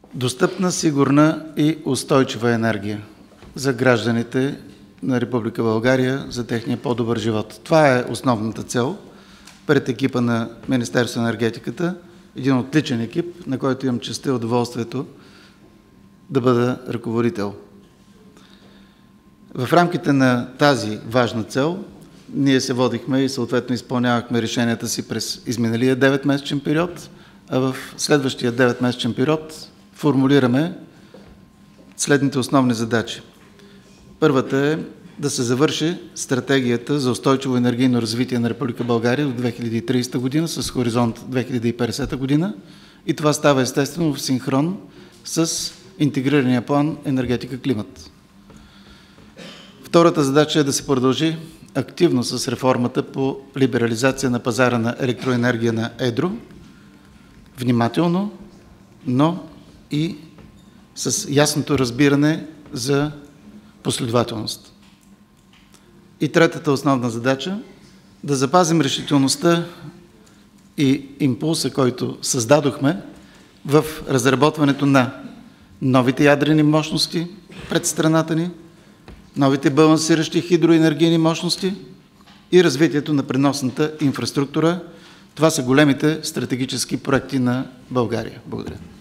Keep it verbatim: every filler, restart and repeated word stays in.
достъпна, сигурна и устойчива енергия за гражданите на Република България, за техния по-добър живот. Това е основната цел пред екипа на Министерството на енергетиката, един отличен екип, на който имам честта и удоволствието да бъда ръководител. В рамките на тази важна цел ние се водихме и съответно изпълнявахме решенията си през изминалия деветмесечен период, а в следващия деветмесечен период формулираме следните основни задачи. Първата е да се завърши стратегията за устойчиво енергийно развитие на Република България до две хиляди и тридесета година с хоризонт две хиляди и петдесета година и това става естествено в синхрон с интегрирания план енергетика-климат. Втората задача е да се продължи активно с реформата по либерализация на пазара на електроенергия на едро, внимателно, но и с ясното разбиране за последователност. И третата основна задача – да запазим решителността и импулса, който създадохме в разработването на новите ядрени мощности пред страната ни, новите балансиращи хидроенергийни мощности и развитието на преносната инфраструктура. Това са големите стратегически проекти на България. Благодаря.